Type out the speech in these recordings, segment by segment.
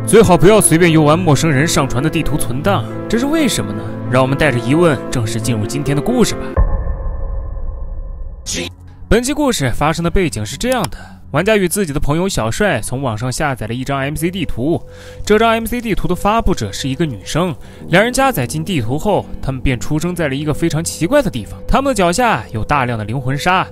最好不要随便游玩陌生人上传的地图存档，这是为什么呢？让我们带着疑问正式进入今天的故事吧。本期故事发生的背景是这样的：玩家与自己的朋友小帅从网上下载了一张 MC 地图，这张 MC 地图的发布者是一个女生。两人加载进地图后，他们便出生在了一个非常奇怪的地方，他们的脚下有大量的灵魂沙。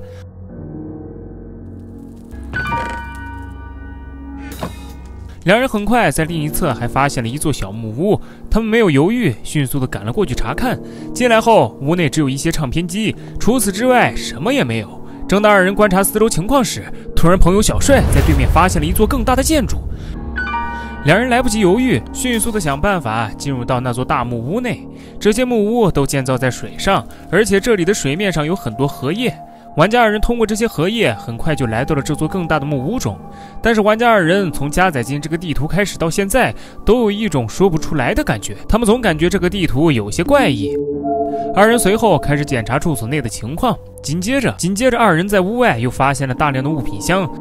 两人很快在另一侧还发现了一座小木屋，他们没有犹豫，迅速地赶了过去查看。进来后，屋内只有一些唱片机，除此之外什么也没有。正当二人观察四周情况时，突然朋友小帅在对面发现了一座更大的建筑。两人来不及犹豫，迅速地想办法进入到那座大木屋内。这些木屋都建造在水上，而且这里的水面上有很多荷叶。玩家二人通过这些荷叶很快就来到了这座更大的木屋中，但是玩家二人从加载进这个地图开始到现在都有一种说不出来的感觉，他们总感觉这个地图有些怪异。二人随后开始检查住所内的情况，紧接着二人在屋外又发现了大量的物品箱。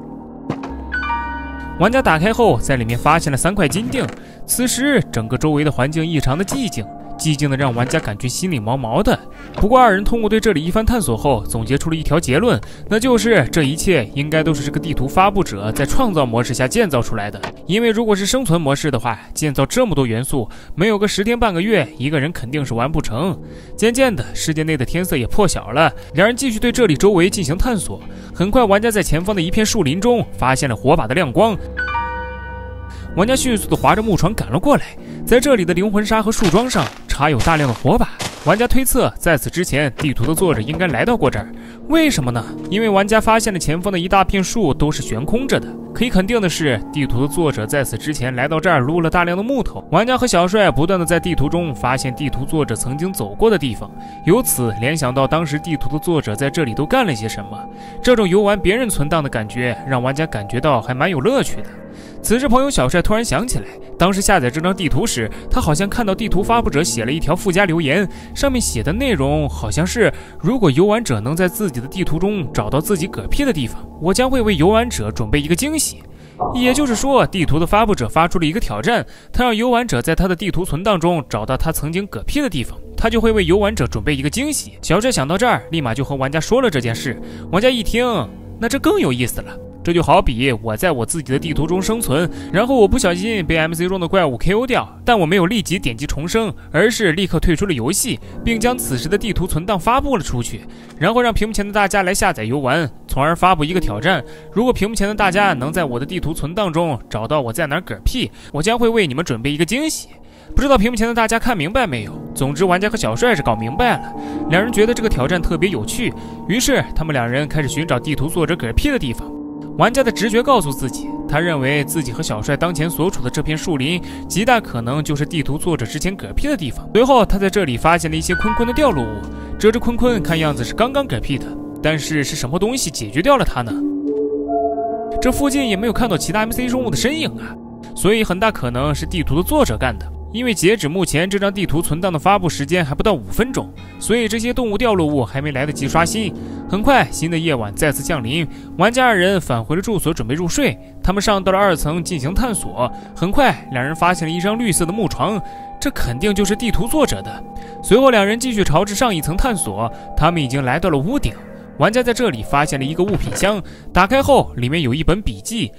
玩家打开后，在里面发现了3块金锭。此时整个周围的环境异常的寂静的让玩家感觉心里毛毛的。不过二人通过对这里一番探索后，总结出了一条结论，那就是这一切应该都是这个地图发布者在创造模式下建造出来的。因为如果是生存模式的话，建造这么多元素，没有个10天半个月，一个人肯定是完不成。渐渐的，世界内的天色也破晓了，两人继续对这里周围进行探索。很快，玩家在前方的一片树林中发现了火把的亮光。玩家迅速地划着木船赶了过来，在这里的灵魂沙和树桩上插有大量的火把。玩家推测，在此之前，地图的作者应该来到过这儿。为什么呢？因为玩家发现了前方的一大片树都是悬空着的。可以肯定的是，地图的作者在此之前来到这儿撸了大量的木头。玩家和小帅不断地在地图中发现地图作者曾经走过的地方，由此联想到当时地图的作者在这里都干了些什么。这种游玩别人存档的感觉，让玩家感觉到还蛮有乐趣的。此时朋友小帅突然想起来，当时下载这张地图时，他好像看到地图发布者写了一条附加留言，上面写的内容好像是：如果游玩者能在自己的地图中找到自己嗝屁的地方，我将会为游玩者准备一个惊喜。也就是说，地图的发布者发出了一个挑战，他让游玩者在他的地图存档中找到他曾经嗝屁的地方，他就会为游玩者准备一个惊喜。小帅想到这儿，立马就和玩家说了这件事。玩家一听，那这更有意思了。这就好比我在我自己的地图中生存，然后我不小心被 MC 中的怪物 KO 掉，但我没有立即点击重生，而是立刻退出了游戏，并将此时的地图存档发布了出去，然后让屏幕前的大家来下载游玩，从而发布一个挑战：如果屏幕前的大家能在我的地图存档中找到我在哪儿嗝屁，我将会为你们准备一个惊喜。不知道屏幕前的大家看明白没有？总之玩家和小帅是搞明白了，两人觉得这个挑战特别有趣，于是他们两人开始寻找地图作者嗝屁的地方。玩家的直觉告诉自己，他认为自己和小帅当前所处的这片树林极大可能就是地图作者之前嗝屁的地方。随后他在这里发现了一些坤坤的掉落物，这只坤坤看样子是刚刚嗝屁的，但是什么东西解决掉了它呢？这附近也没有看到其他 MC 生物的身影啊，所以很大可能是地图的作者干的。因为截止目前这张地图存档的发布时间还不到5分钟，所以这些动物掉落物还没来得及刷新。很快，新的夜晚再次降临，玩家二人返回了住所准备入睡。他们上到了2层进行探索，很快两人发现了一张绿色的木床，这肯定就是地图作者的。随后两人继续朝着上一层探索，他们已经来到了屋顶。玩家在这里发现了一个物品箱，打开后里面有一本笔记，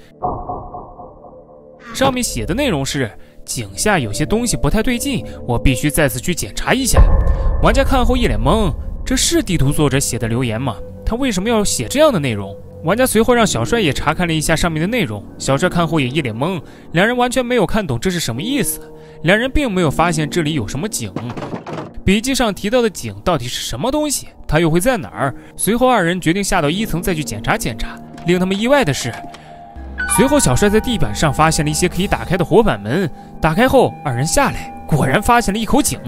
上面写的内容是：井下有些东西不太对劲，我必须再次去检查一下。玩家看后一脸懵，这是地图作者写的留言吗？他为什么要写这样的内容？玩家随后让小帅也查看了一下上面的内容，小帅看后也一脸懵，两人完全没有看懂这是什么意思。两人并没有发现这里有什么井，笔记上提到的井到底是什么东西，它又会在哪儿？随后二人决定下到1层再去检查检查。令他们意外的是，随后小帅在地板上发现了一些可以打开的活板门，打开后二人下来，果然发现了一口井。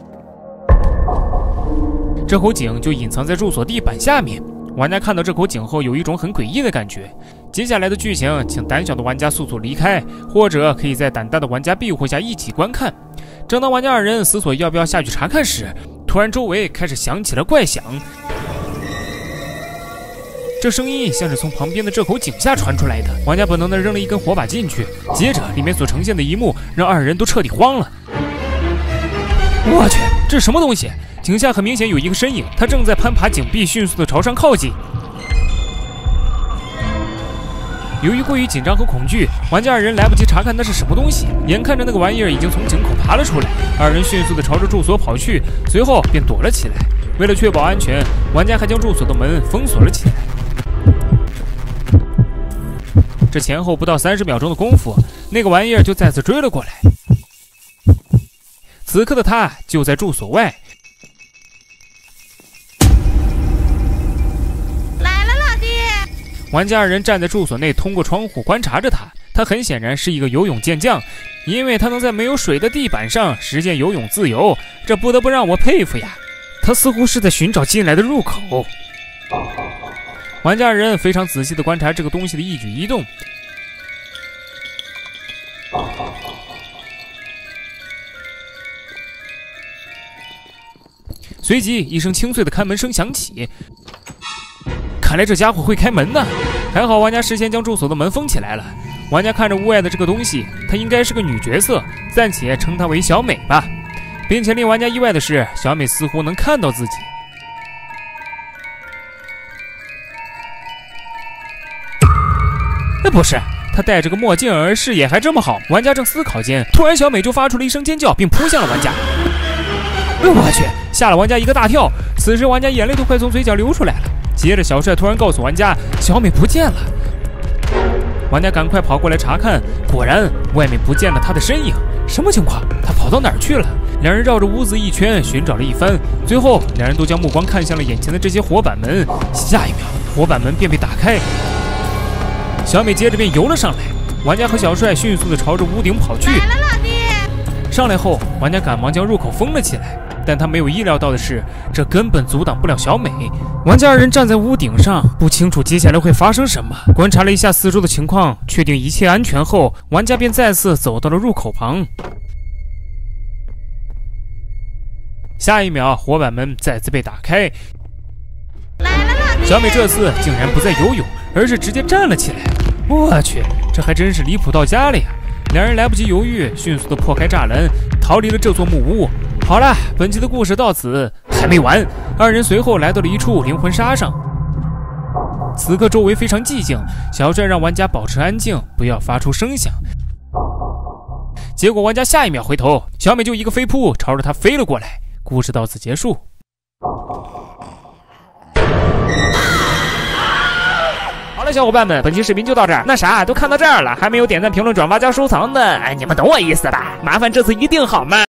这口井就隐藏在住所地板下面。玩家看到这口井后有一种很诡异的感觉。接下来的剧情请胆小的玩家速速离开，或者可以在胆大的玩家庇护下一起观看。正当玩家二人思索要不要下去查看时，突然周围开始响起了怪响。 这声音像是从旁边的这口井下传出来的。玩家本能地扔了一根火把进去，接着里面所呈现的一幕让二人都彻底慌了。我去，这是什么东西？井下很明显有一个身影，他正在攀爬井壁，迅速地朝上靠近。由于过于紧张和恐惧，玩家二人来不及查看那是什么东西，眼看着那个玩意儿已经从井口爬了出来，二人迅速地朝着住所跑去，随后便躲了起来。为了确保安全，玩家还将住所的门封锁了起来。这前后不到30秒钟的功夫，那个玩意儿就再次追了过来。此刻的他就在住所外。玩家二人站在住所内，通过窗户观察着他。他很显然是一个游泳健将，因为他能在没有水的地板上实现游泳自由，这不得不让我佩服呀。他似乎是在寻找进来的入口。玩家二人非常仔细地观察这个东西的一举一动。随即一声清脆的开门声响起。看来这家伙会开门呢，还好玩家事先将住所的门封起来了。玩家看着屋外的这个东西，她应该是个女角色，暂且称她为小美吧。并且令玩家意外的是，小美似乎能看到自己。不是，她戴着个墨镜，而视野还这么好。玩家正思考间，突然小美就发出了一声尖叫，并扑向了玩家。我去，吓了玩家一个大跳。此时玩家眼泪都快从嘴角流出来了。接着小帅突然告诉玩家，小美不见了。玩家赶快跑过来查看，果然外面不见了他的身影。什么情况？他跑到哪儿去了？两人绕着屋子一圈寻找了一番，最后两人都将目光看向了眼前的这些火板门。下一秒，火板门便被打开，小美接着便游了上来。玩家和小帅迅速地朝着屋顶跑去。 来了，老弟！ 上来后，玩家赶忙将入口封了起来。但他没有意料到的是，这根本阻挡不了小美。玩家二人站在屋顶上，不清楚接下来会发生什么。观察了一下四周的情况，确定一切安全后，玩家便再次走到了入口旁。下一秒，火板门再次被打开。 来了，老弟！ 小美这次竟然不再游泳，而是直接站了起来。我去，这还真是离谱到家了呀！两人来不及犹豫，迅速地破开栅栏，逃离了这座木屋。好了，本期的故事到此还没完。二人随后来到了一处灵魂沙上，此刻周围非常寂静，小帅让玩家保持安静，不要发出声响。结果玩家下一秒回头，小美就一个飞扑朝着他飞了过来。故事到此结束。好了，小伙伴们，本期视频就到这儿。那啥，都看到这儿了，还没有点赞、评论、转发加收藏的，你们懂我意思吧？麻烦这次一定好吗？